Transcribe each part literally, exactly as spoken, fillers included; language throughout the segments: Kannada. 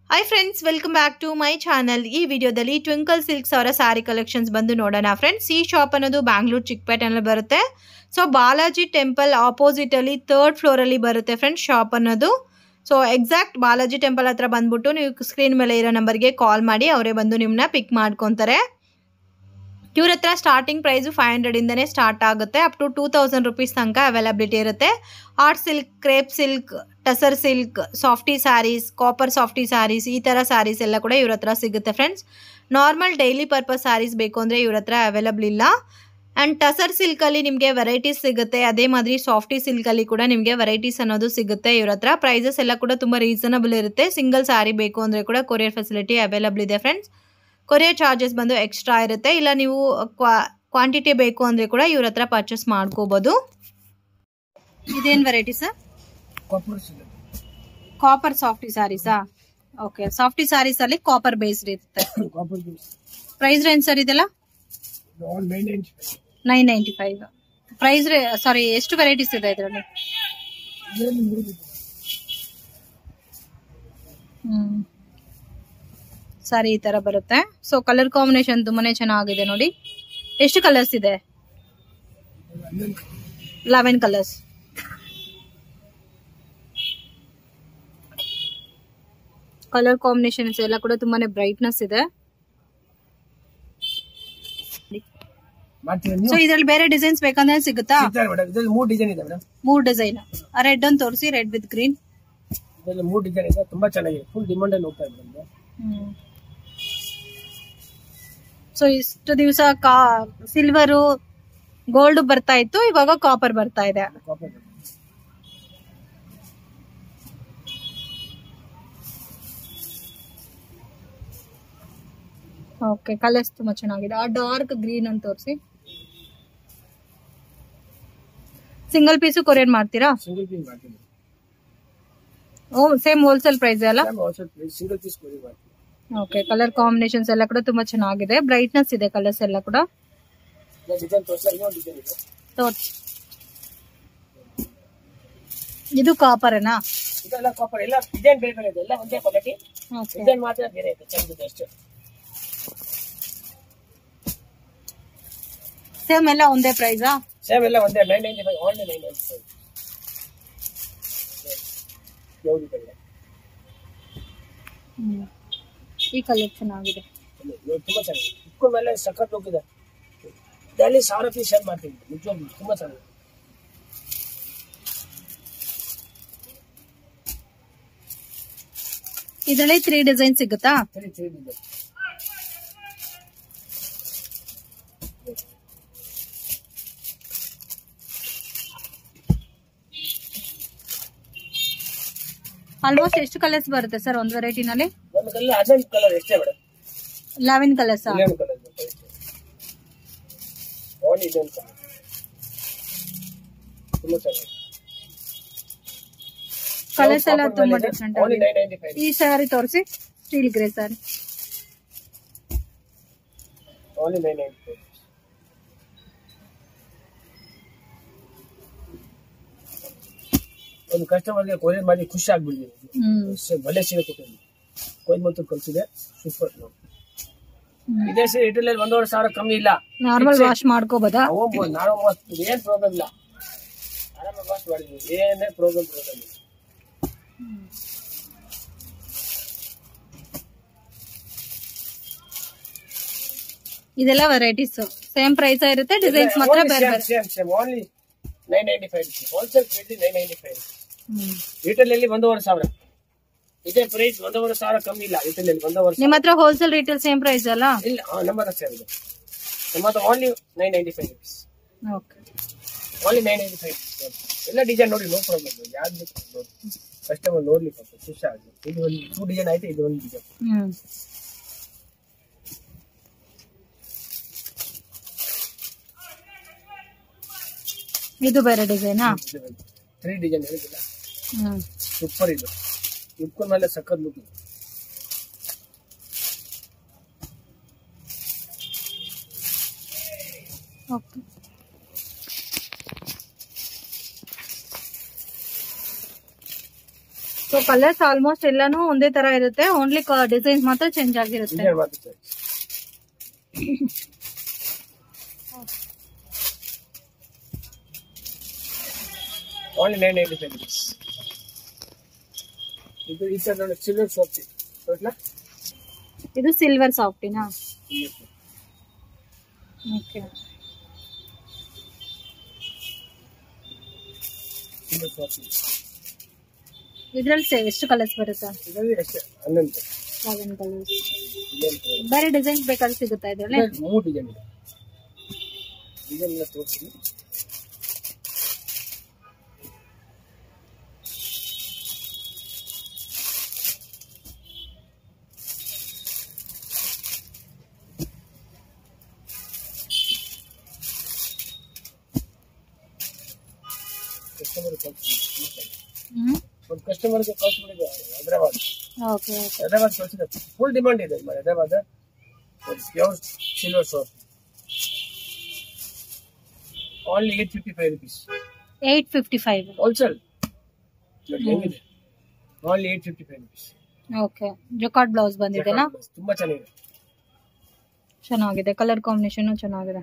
Hi friends, welcome back to my channel. ಈ ವಿಡಿಯೋದಲ್ಲಿ Twinkle Silk ಅವರ ಸಾರಿ ಕಲೆಕ್ಷನ್ಸ್ ಬಂದು ನೋಡೋಣ ಫ್ರೆಂಡ್ಸ್. ಈ ಶಾಪ್ ಅನ್ನೋದು ಬ್ಯಾಂಗ್ಳೂರ್ ಚಿಕ್ಪೇಟ್ ಅಲ್ಲಿ ಬರುತ್ತೆ. ಸೊ ಬಾಲಾಜಿ ಟೆಂಪಲ್ ಆಪೋಸಿಟ್ ಅಲ್ಲಿ ಥರ್ಡ್ ಫ್ಲೋರ್ ಅಲ್ಲಿ ಬರುತ್ತೆ ಫ್ರೆಂಡ್ಸ್ ಶಾಪ್ ಅನ್ನೋದು. ಸೊ ಎಕ್ಸಾಕ್ಟ್ ಬಾಲಾಜಿ ಟೆಂಪಲ್ ಹತ್ರ ಬಂದ್ಬಿಟ್ಟು ನೀವು ಸ್ಕ್ರೀನ್ ಮೇಲೆ ಇರೋ ನಂಬರ್ಗೆ ಕಾಲ್ ಮಾಡಿ ಅವರೇ ಬಂದು ನಿಮ್ಮನ್ನ ಪಿಕ್ ಮಾಡ್ಕೊತಾರೆ. ಇವ್ರ ಹತ್ರ ಸ್ಟಾರ್ಟಿಂಗ್ ಪ್ರೈಸು ಫೈವ್ ಹಂಡ್ರೆಡ್ ಇಂದನೇ ಸ್ಟಾರ್ಟ್ ಆಗುತ್ತೆ. Up to two thousand rupees ತನಕ ಅವೈಲಬಿಲಿಟಿ ಇರುತ್ತೆ. Art silk, crepe silk, tussar silk, softy saris, copper softy saris, ಈ ಥರ ಸ್ಯಾರೀಸ್ ಎಲ್ಲ ಕೂಡ ಇವ್ರ ಹತ್ರ ಸಿಗುತ್ತೆ friends. Normal daily purpose saris ಬೇಕು ಅಂದರೆ ಇವ್ರ ಹತ್ರ ಅವೈಲಬಲ್ ಇಲ್ಲ. ಆ್ಯಂಡ್ ಟಸರ್ ಸಿಲ್ಕಲ್ಲಿ ನಿಮಗೆ ವೆರೈಟೀಸ್ ಸಿಗುತ್ತೆ. ಅದೇ ಮಾದರಿ ಸಾಫ್ಟಿ ಸಿಲ್ಕಲ್ಲಿ ಕೂಡ ನಿಮಗೆ ವೆರೈಟೀಸ್ ಅನ್ನೋದು ಸಿಗುತ್ತೆ ಇವ್ರ ಹತ್ರ. ಪ್ರೈಸಸ್ ಎಲ್ಲ ಕೂಡ ತುಂಬ ರೀಸನಬಲ್ ಇರುತ್ತೆ. ಸಿಂಗಲ್ ಸ್ಯಾರಿ ಬೇಕು ಅಂದರೆ ಕೂಡ ಕೊರಿಯರ್ ಫೆಸಿಲಿಟಿ ಅವೈಲಬಲ್ ಇದೆ ಫ್ರೆಂಡ್ಸ್. ಕೊರಿಯರ್ ಚಾರ್ಜಸ್ ಬಂದು ಎಕ್ಸ್ಟ್ರಾ ಇರುತ್ತೆ. ಇಲ್ಲ ನೀವು ಕ್ವಾಂಟಿಟಿ ಬೇಕು ಅಂದರೆ ಕೂಡ ಇವ್ರ ಹತ್ರ ಪರ್ಚೇಸ್ ಮಾಡ್ಕೋಬೋದು. ಇದೇನು ವೆರೈಟಿ ಸರ್? ಕಾಪರ್ ಸಾಫ್ಟಿ ಸ್ಯಾರೀಸಾ? ಓಕೆ, ಸಾಫ್ಟಿ ಸ್ಯಾರೀಸ್ ಅಲ್ಲಿ ಕಾಪರ್ ಬೇಸ್ಡ್ ಇರುತ್ತೆ. ಪ್ರೈಸ್ ರೇಂಜ್ ಸರ್ ಇದೆಲ್ಲ nine ninety five. Price sari ಎಷ್ಟು ವೆರೈಟೀಸ್ ಇದೆ ಇದರಲ್ಲಿ? ಹ್ಮ್ ಸಾರಿ ಈ ತರ ಬರುತ್ತೆ. ಸೊ ಕಲರ್ ಕಾಂಬಿನೇಷನ್ ತುಂಬಾನೇ ಚೆನ್ನಾಗಿದೆ ನೋಡಿ. ಎಷ್ಟು ಕಲರ್ಸ್ ಇದೆ? Eleven colours. ಕಲರ್ ಕಾಂಬಿನೇಷನ್ಸ್ ಎಲ್ಲ ಕೂಡ ತುಂಬಾನೇ ಬ್ರೈಟ್ನೆಸ್ ಇದೆ. ಸೊ ಇದ್ರಲ್ಲಿ ಬೇರೆ ಡಿಸೈನ್ಸ್ ಬೇಕಂದ್ರೆ ಸಿಗುತ್ತಾ? ಮೂರ್ ಡಿಸೈನ್ ಇದೆ ಮೇಡಮ್. ಮೂರ್ ಡಿಸೈನ್. ರೆಡ್ ಒಂದು ತೋರಿಸಿ, ರೆಡ್ ವಿತ್ ಗ್ರೀನ್. ಮೂರ್ ಡಿಸೈನ್ ಇದೆ, ತುಂಬಾ ಚೆನ್ನಾಗಿದೆ. ಫುಲ್ ಡಿಮಾಂಡ್ ಅಲ್ಲಿ ಹೋಗ್ತಾ ಇದೆ. ಸೊ ಇಷ್ಟು ದಿವಸ ಸಿಲ್ವರು ಗೋಲ್ಡ್ ಬರ್ತಾ ಇತ್ತು, ಇವಾಗ ಕಾಪರ್ ಬರ್ತಾ ಇದೆ. ಓಕೆ, ಕಲರ್ಸ್ ತುಂಬಾ ಚೆನ್ನಾಗಿದೆ. ಆ ಡಾರ್ಕ್ ಗ್ರೀನ್ ಅಂತ ತೋರಿಸಿ. ಸಿಂಗಲ್ ಪೀಸು ಕೊರಿಯರ್ ಮಾಡ್ತೀರಾ? ಸಿಂಗಲ್ ಪೀಸ್ ಮಾಡ್ತೀನಿ. ಓ, ಸೇಮ್ ಹೋಲ್ಸೇಲ್ ಪ್ರೈಸ್ ಅಲ್ಲ? Wholesale price, single piece courier ಮಾಡ್ತೀನಿ. ಓಕೆ, ಕಲರ್ ಕಾಂಬಿನೇಷನ್ಸ್ ಎಲ್ಲ ಕೂಡ ತುಂಬಾ ಚೆನ್ನಾಗಿದೆ. ಬ್ರೈಟ್ನೆಸ್ ಇದೆ ಕಲರ್ಸ್ ಎಲ್ಲ ಕೂಡ. ಇದು ಕಾಪರ್ನಾ? ಇದೆಲ್ಲ ಕಾಪರ್. ಎಲ್ಲ ಡಿಸೈನ್ ಬೇರೆ ಬೇರೆ ಇದೆ, ಎಲ್ಲ ಒಂದೇ ಕ್ವಾಲಿಟಿ. ಡಿಸೈನ್ ಮಾತ್ರ ಬೇರೆ ಇದೆ, ಚೆನ್ನಾಗಿದೆ ಅಷ್ಟೇ. ಸೇಮ್ ಎಲ್ಲ ಒಂದೇ ಪ್ರೈಸಾ? ಸೇಮ್ ಎಲ್ಲ ಒಂದೇ. Nine ninety five only nine ninety five. ಈ ಕಲರ್ ಚೆನ್ನಾಗಿದೆ, ತುಂಬಾ ಚೆನ್ನಾಗಿದೆ. ಇಕ್ಕೂ ಮೇಲೆ ಸಖತ್ ಹೋಗಿದೆ. ಡೈಲಿ ಸಾವಿರ ಪೀಸ್ ಶೇರ್ ಮಾಡ್ತೀನಿ, ನಿಜವಾಗ್ಲೂ ತುಂಬಾ ಚೆನ್ನಾಗಿದೆ. ಇದರಲ್ಲಿ ತ್ರೀ ಡಿಸೈನ್ ಸಿಗುತ್ತಾ? Three three design. ಆಲ್ಮೋಸ್ಟ್ ಎಷ್ಟು ಕಲರ್ಸ್ ಬರುತ್ತೆ ಸರ್ ಒಂದು ವೆರೈಟಿನಲ್ಲಿ? ಒಂದು ಕಲರ್ ಹದಿನೆಂಟು ಕಲರ್ ಎಷ್ಟೇ madam. Eleven colours. Eleven colour only ಇದೊಂದು ಕಲರ್ ತುಂಬಾ ಚೆನ್ನಾಗಿದೆ. ಕಲರ್ಸ್ ಎಲ್ಲ ತುಂಬಾ different only nine ninety five. ಈ ಸಾರಿ ತೋರಿಸಿ, steel grey sari. Only nine ninety five. ಒಂದು ಕಸ್ಟಮರ್ಗೆ ಕೊರಿಯರ್ ಮಾಡಿ ಖುಷಿ ಆಗ್ಬಿಟ್ಟಿದೆ. ಒಳ್ಳೆ ಸೀರೆ ಕೊಟ್ಟಿದ್ದೀನಿ, ಕೊಯ್ಮತ್ತೂರು ಕಲ್ಸಿದೆ, ಸೂಪರ್. ಇದೇ ಸೀರೆ ಇಟಲಿ ಒಂದೂವರೆ ಸಾವಿರ ಕಮ್ಮಿ ಇಲ್ಲ. ನಾರ್ಮಲ್ ವಾಶ್ ಮಾಡ್ಕೋಬಹುದಾ? ಏನ್ ಪ್ರಾಬ್ಲಮ್ ಇಲ್ಲ, ಆರಾಮಾಗಿ ವಾಶ್ ಮಾಡಿದ್ವಿ, ಏನೇ ಪ್ರಾಬ್ಲಮ್ ಪ್ರಾಬ್ಲಮ್ ಇಲ್ಲ. ಇದೆಲ್ಲ ವೆರೈಟೀಸ್ ಸೇಮ್ ಪ್ರೈಸ್ ಇರುತ್ತೆ, ಡಿಸೈನ್ಸ್ ಮಾತ್ರ ಬೇರೆ ಬೇರೆ. Same same only nine ninety five. Wholesale price nine ninety five. Retail ಒಂದೂವರೆ ಸಾವಿರ. ಇದೇ ಪ್ರೈಸ್ ಒಂದೂವರೆ ಸಾವಿರ ಕಮ್ಮಿ ಇಲ್ಲ ರಿಟೇಲ್ ಒಂದೂವರೆ. ನಿಮ್ಮ ಹತ್ರ ಹೋಲ್ಸೇಲ್ ರಿಟೇಲ್ ಸೇಮ್ ಪ್ರೈಸ್ ಅಲ್ಲ? ಇಲ್ಲ, ನಮ್ಮ ಹತ್ರ ಸೇಮ್ ಇದೆ. ನಮ್ಮ ಹತ್ರ only nine ninety five rupees. Okay, only nine ninety five. ಎಲ್ಲ ಡಿಸೈನ್ ನೋಡಿ, ನೋ ಪ್ರಾಬ್ಲಮ್. ಯಾವ್ದು ಬೇಕು ನೋಡಿ, ಕಸ್ಟಮರ್ ನೋಡ್ಲಿಕ್ಕೆ ಖುಷಿ ಆಗುತ್ತೆ. ಇದು ಒಂದು ಟೂ ಡಿಸೈನ್ ಆಯ್ತು, ಇದು ಒಂದು ಡಿಸೈನ್. ಹ್ಮ್ ಇದು ಬೇರೆ ಡಿಸೈನಾ? ತ್ರೀ ಡಿಸೈನ್ ಹೇಳಿದಿಲ್ಲ, ಹ್ಮ್ ಸೂಪರ್. ಇದು ಇಟ್ಕೊಂಡ ಮೇಲೆ ಸಖತ್ ಲುಕ್ ಇದೆ. Okay, so so colours almost ಎಲ್ಲಾನು ಒಂದೇ ತರ ಇರುತ್ತೆ, ಓನ್ಲಿ ಡಿಸೈನ್ಸ್ ಮಾತ್ರ ಚೇಂಜ್ ಆಗಿರುತ್ತೆ. Only nine ninety-five rupees. ಇದು ಈ ತರ ನೋಡಿ ಸಿಲ್ವರ್ ಸಾಫ್ಟ್ ಟೋಟಲ್. ಇದು ಸಿಲ್ವರ್ ಸಾಫ್ಟಿನಾ? ಓಕೆ. Silver soft. ಇದರಲ್ಲಿ ಎಷ್ಟು ಕಲರ್ಸ್ ಬರುತ್ತೆ? ಇದರಲ್ಲಿ ಎಷ್ಟು ಹನ್ನೊಂದು ಹನ್ನೊಂದು ಕಲರ್ಸ್. ಬೇರೆ ಡಿಸೈನ್ಸ್ ಬೇಕಾದ್ರೆ ಸಿಗುತ್ತಾ ಇದರಲ್ಲಿ? ಮೂರು ಡಿಸೈನ್ ಇದೆ. ಡಿಸೈನ್ ಎಲ್ಲ ತೋರಿಸಿ. ಒಂದು ಕಸ್ಟಮರ್ ಗೆ ಕಾಸ್ಟ್ ಮಾಡಿದೆ ಹೈದರಾಬಾದ್. Okay okay. ಹೈದರಾಬಾದ್ ಕಳಿಸಿದೆ, ಫುಲ್ ಡಿಮಾಂಡ್ ಇದೆ ಮಾಡಿ Hyderabad. Pure silver soft only eight fifty five rupees. Eight fifty five wholesale ಹೆಂಗಿದೆ? Only eight fifty five rupees. Okay. Jacquard blouse ಬಂದಿದೆನಾ? ತುಂಬಾ ಚೆನ್ನಾಗಿದೆ, ಚೆನ್ನಾಗಿದೆ. ಕಲರ್ ಕಾಂಬಿನೇಷನ್ ಚೆನ್ನಾಗಿದೆ.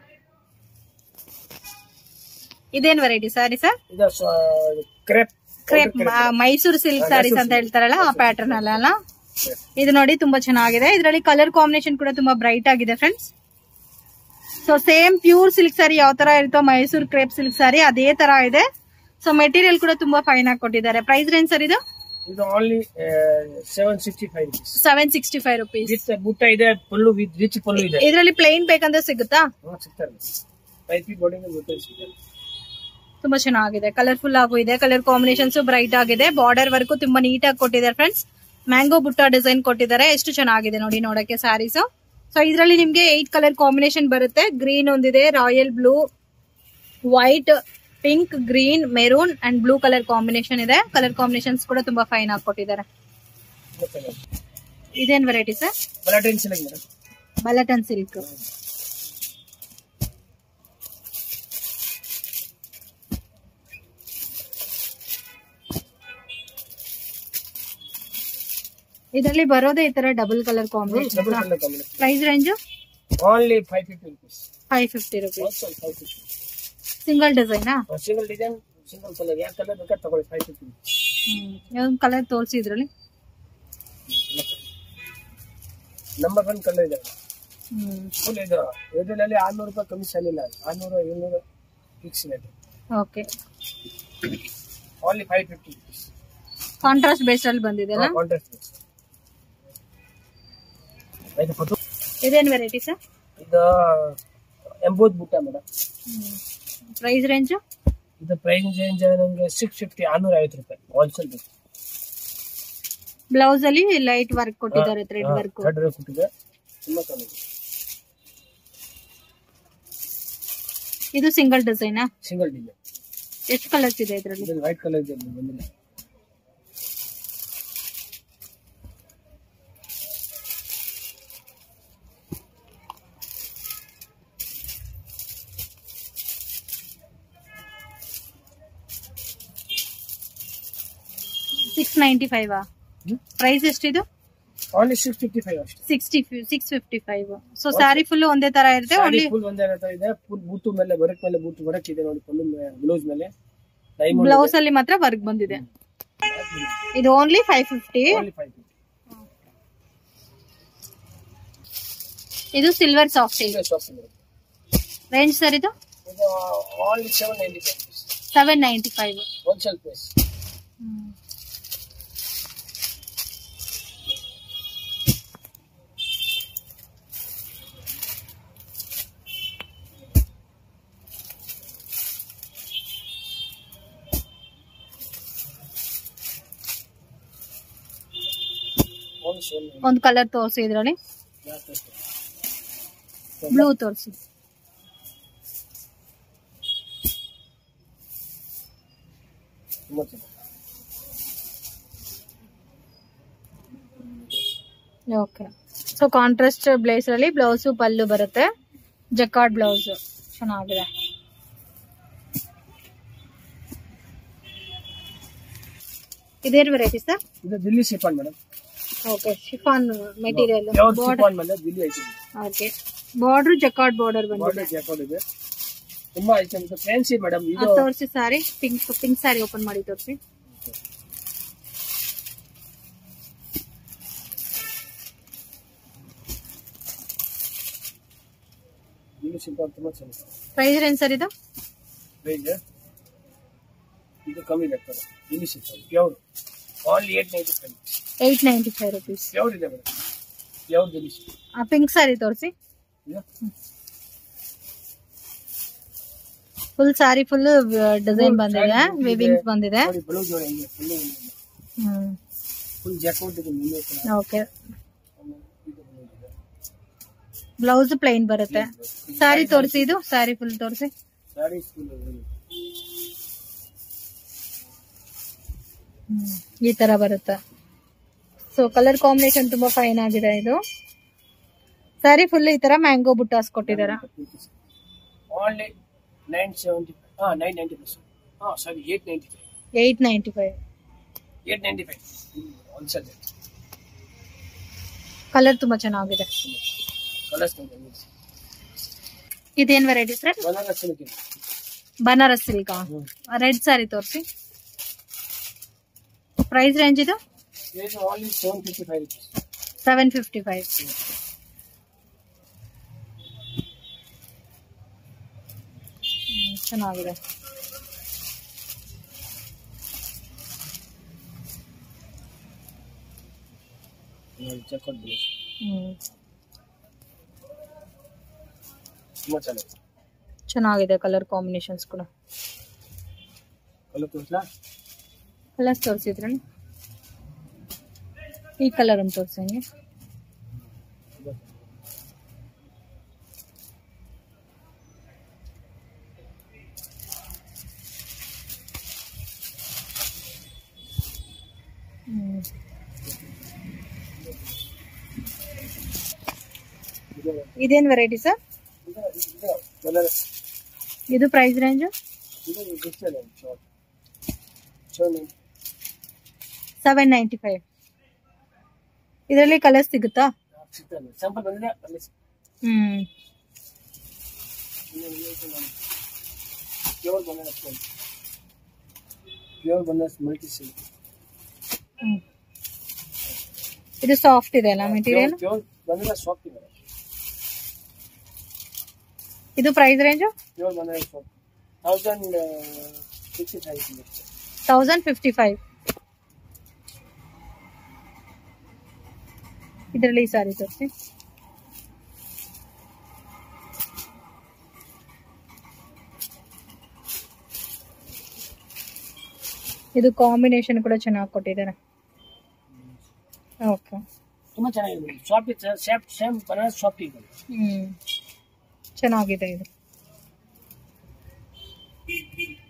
ಇದೇನ್ ವೆರೈಟಿ ಸಾರಿ ಸರ್? ಇದು crepe crepe Mysuru silk saris ಅಂತ ಹೇಳ್ತಾರಲ್ಲ ಆ ಪ್ಯಾಟರ್ನ್ ಅಲ್ಲ. ಇದು ನೋಡಿ ತುಂಬಾ ಚೆನ್ನಾಗಿದೆ. ಇದರಲ್ಲಿ ಕಲರ್ ಕಾಂಬಿನೇಷನ್ ಕೂಡ ತುಂಬಾ ಬ್ರೈಟ್ ಆಗಿದೆ friends. So same pure silk sari ಯಾವ ತರ ಇರುತ್ತೋ ಮೈಸೂರು ಕ್ರೇಪ್ ಸಿಲ್ಕ್ ಸಾರಿ ಅದೇ ತರ ಇದೆ. ಸೊ ಮೆಟೀರಿಯಲ್ ಕೂಡ ತುಂಬಾ ಫೈನ್ ಆಗಿ ಕೊಟ್ಟಿದ್ದಾರೆ. ಪ್ರೈಸ್ ರೇಂಜ್ ಸರ್ ಇದು? ಇದು only seven sixty five rupees. Seven sixty five rupees. ಬುಟ್ಟ ಇದೆ, ಪಲ್ಲು ವಿತ್ ರಿಚ್ ಪಲ್ಲು ಇದೆ. ಇದರಲ್ಲಿ ಪ್ಲೇನ್ ಬೇಕಂದ್ರೆ ಸಿಗುತ್ತಾ? ಸಿಗ್ತಾರೆ. ಪೈಪಿ ಬಾರ್ಡರ್ ಬುಟ್ಟ ಸಿಗ್ತಾರೆ. ತುಂಬಾ ಚೆನ್ನಾಗಿದೆ, ಕಲರ್ಫುಲ್ ಆಗು ಇದೆ. ಕಲರ್ ಕಾಂಬಿನೇಷನ್ಸ್ ಬ್ರೈಟ್ ಆಗಿದೆ. ಬಾರ್ಡರ್ ವರ್ಕ್ ತುಂಬಾ ನೀಟ್ ಆಗಿ ಕೊಟ್ಟಿದ್ದಾರೆ ಫ್ರೆಂಡ್ಸ್. ಮ್ಯಾಂಗೋ ಬುಟ್ಟ ಡಿಸೈನ್ ಕೊಟ್ಟಿದ್ದಾರೆ. ಎಷ್ಟು ಚೆನ್ನಾಗಿದೆ ನೋಡಿ ನೋಡಕ್ಕೆ ಸ್ಯಾರೀಸ್. ಸೊ ಇದರಲ್ಲಿ ನಿಮ್ಗೆ ಏಟ್ ಕಲರ್ ಕಾಂಬಿನೇಷನ್ ಬರುತ್ತೆ. ಗ್ರೀನ್ ಒಂದಿದೆ, royal blue, white, pink, green, maroon and blue colour combination ಇದೆ. ಕಲರ್ ಕಾಂಬಿನೇಷನ್ಸ್ ಕೂಡ ತುಂಬಾ ಫೈನ್ ಆಗಿ ಕೊಟ್ಟಿದ್ದಾರೆ. ಇದೇನ್ ವೆರೈಟಿ ಸರ್? ಬಲಾಟನ್ ಸಿಲ್ಕ್. ಬಲಾಟನ್ ಸಿಲ್ಕ್. ಇದರಲ್ಲಿ ಬರೋದೇ ಈ ತರ double colour combination. Price range only five fifty rupees. Five fifty rupees. Single design? Single design, single colour. ಯಾವ ಕಲರ್ ಬೇಕಾದ್ರೆ ತಗೊಳ್ಳಿ. Five fifty. ಯಾವ್ದು ಕಲರ್ ತೋರಿಸಿ ಇದರಲ್ಲಿ? ನಂಬರ್ ಒನ್ ಕಲರ್ ಇದೆ. ಫುಲ್ ಇದು ಇದರಲ್ಲಿ ಆರ್ನೂರು ರೂಪಾಯಿ ಕಮ್ಮಿ ಸಲಿಲ್ಲ. ಆರ್ನೂರು ಏಳ್ನೂರು ಫಿಕ್ಸ್ ಇದೆ. Okay. Only five fifty rupees. Contrast base ಅಲ್ಲಿ ಬಂದಿದೆ ಅಲ್ಲ? Contrast base. ಇದೇನ್ ವೆರೈಟಿ ಸರ್? ಇದು ಎಂಬೂದ್ ಬುಟ್ಟ ಮೇಡಮ್. Price range? ಇದು ಪ್ರೈಸ್ ರೇಂಜ್ ನಮಗೆ ಸಿಕ್ಸ್ ಫಿಫ್ಟಿ, ಆರ್ನೂರ ಐವತ್ತು ರೂಪಾಯಿ ಹೋಲ್ಸೇಲ್ ಬೇಕು. ಬ್ಲೌಸ್ ಅಲ್ಲಿ ಲೈಟ್ ವರ್ಕ್ ಕೊಟ್ಟಿದ್ದಾರೆ, ಥ್ರೆಡ್ ವರ್ಕ್. ಥ್ರೆಡ್ ವರ್ಕ್ ಕೊಟ್ಟಿದೆ, ತುಂಬಾ ಚೆನ್ನಾಗಿದೆ. ಇದು ಸಿಂಗಲ್ ಡಿಸೈನ್? Single design. ಎಷ್ಟು ಕಲರ್ಸ್ ಇದೆ ಇದರಲ್ಲಿ? ಇದು ವೈಟ್ ಕಲರ್ ಇದೆ ಬಂದಿಲ್ಲ. Six ninety five. ಪ್ರೈಸ್ ಎಷ್ಟಿದು? ಓನ್ಲಿ ಸಿಕ್ಸ್ ಫಿಫ್ಟಿ ಫೈವ್ ಅಷ್ಟೇ. Sixty six fifty five. So sari full ಒಂದೇ ತರ ಇರುತ್ತೆ. ಓನ್ಲಿ ಫುಲ್ ಒಂದೇ ತರ ಇದೆ. ಫುಲ್ ಬೂಟು ಮೇಲೆ ವರ್ಕ್ ಮೇಲೆ ಬೂಟು ವರ್ಕ್ ಇದೆ ನೋಡಿ. ಫುಲ್ ಬ್ಲೌಸ್ ಮೇಲೆ ಡೈಮಂಡ್. ಬ್ಲೌಸ್ ಅಲ್ಲಿ ಮಾತ್ರ ವರ್ಕ್ ಬಂದಿದೆ. ಇದು ಓನ್ಲಿ ಫೈವ್ ಫಿಫ್ಟಿ. ಇದು ಸಿಲ್ವರ್ ಸಾಫ್ಟ್. ರೇಂಜ್ ಸರ್ ಇದು? ಇದು only seven ninety five. Seven ninety five wholesale price. ಒಂದು ಕಲರ್ ತೋರಿಸಿ ಇದರಲ್ಲಿ. ಬ್ಲೂ ತೋರಿಸಿ. ಓಕೆ. ಸೊ ಕಾಂಟ್ರಾಸ್ಟ್ ಬ್ಲೇಸ್ ಅಲ್ಲಿ ಬ್ಲೌಸ್ ಪಲ್ಲು ಬರುತ್ತೆ. ಜಕಾರ್ಡ್ ಬ್ಲೌಸ್ ಚೆನ್ನಾಗಿದೆ. ಇದೇನು ವೆರೈಟಿ ಸರ್? ಇದು Delhi chiffon madam. Okay, chiffon material. Chiffon ಮೇಲೆ Delhi item. Okay, border jacquard border ಬಂದಿದೆ. ಬಾರ್ಡರ್ ಜಕಾರ್ಡ್ ಇದೆ. ತುಂಬಾ ಐಟಮ್ ಇದೆ. Fancy madam. ಇದು ತೋರಿಸಿ sari. Pink pink sari open ಮಾಡಿ ತೋರಿಸಿ. ದಿಲ್ಲಿ ಶಿಫಾನ್ ತುಂಬಾ ಚೆನ್ನಾಗಿದೆ. ಪ್ರೈಸ್ ಏನು ಸರ್ ಇದು? ಪ್ರೈಸ್ ಇದು ಕಮ್ಮಿ ಆಗ್ತದೆ. Delhi chiffon pure only eight ninety five. Eight ninety five rupees. Pure ಇದೆ ಮೇಡಮ್. Pure Delhi chiffon. ಆ ಪಿಂಕ್ ಸಾರಿ ತೋರಿಸಿ. ಫುಲ್ ಸಾರಿ ಫುಲ್ ಡಿಸೈನ್ ಬಂದಿದೆ, ವಿವಿಂಗ್ಸ್ ಬಂದಿದೆ. ಬ್ಲೌಸ್ ನೋಡಿ ಹಿಂಗೆ ಫುಲ್ ಹ್ಮ್ ಫುಲ್ ಜಾಕೆಟ್ ಇದೆ ಮುಂದೆ. ಓಕೆ, ಬ್ಲೌಸ್ ಪ್ಲೈನ್ ಬರುತ್ತೆ. ಸಾರಿ ತೋರಿಸಿ. ಇದು ಸಾರಿ ಫುಲ್ ತೋರಿಸಿ. ಸಾರಿ ಫುಲ್ ಈ ತರ ಬರುತ್ತೆ. ಸೊ ಕಲರ್ ಕಾಂಬಿನೇಷನ್ ತುಂಬಾ ಫೈನ್ ಆಗಿದೆ. ಇದು ಸಾರಿ ಫುಲ್ ಈ ತರ ಮ್ಯಾಂಗೋ ಬುಟ್ಟಾಸ್ ಕೊಟ್ಟಿದ್ದಾರೆ. Only nine seventy five. ಹಾ ನೈನ್ ನೈಂಟಿ ಫೈವ್. ಹಾ sari eight ninety five. Eight ninety five. Eight ninety five wholesale. Colour ತುಂಬಾ ಚೆನ್ನಾಗಿದೆ. ಕಲರ್ಸ್ ಇದೇನ್ variety sir? Banaras silk. Banaras silk. Red sari ತೋರಿಸಿ. ಪ್ರೈಸ್ ರೇಂಜ್ ಇದು? ಇದು only seven fifty five rupees. Seven fifty five. ಚೆನ್ನಾಗಿದೆ. Check out blouse. ಹ್ಮ್ ತುಂಬಾ ಚೆನ್ನಾಗಿದೆ. ಚೆನ್ನಾಗಿದೆ ಕಲರ್ ಕಾಂಬಿನೇಷನ್ಸ್ ಕೂಡ. ಕಲರ್ ತೋರಿಸ್ಲಾ? ಕಲರ್ಸ್ ತೋರಿಸಿದ್ರಲ್ಲಿ ಈ ಕಲರ್ ಅಂತ ತೋರಿಸಿ. ಇದೇನ್ ವೆರೈಟಿ ಸರ್? ಇದು price range seven ninety five. ಇದರಲ್ಲಿ ಕಲರ್ಸ್ ಸಿಗುತ್ತಾ? ಹ್ಮ್ ಇದು ಸಾಫ್ಟ್ ಇದೆ ಅಲ್ಲ ಮೆಟೀರಿಯಲ್? ಇದು price range thousand fifty five. ಇದರಲ್ಲಿ ಸಾರಿ ತೋರಿಸಿ. ಇದು ಕಾಂಬಿನೇಷನ್ ಕೂಡ ಚೆನ್ನಾಗಿ ಕೊಟ್ಟಿದ್ದಾರೆ. ಓಕೆ, ತುಂಬಾ ಚೆನ್ನಾಗಿದೆ. ಸಾಫ್ಟ್ ಇದೆ, ಸೇಮ್ ಸೇಮ್ ಬನಾರಸ್ ಸಾಫ್ಟ್ ಇದೆ. ಹ್ಮ್ ಚೆನ್ನಾಗಿದೆ ಇದು.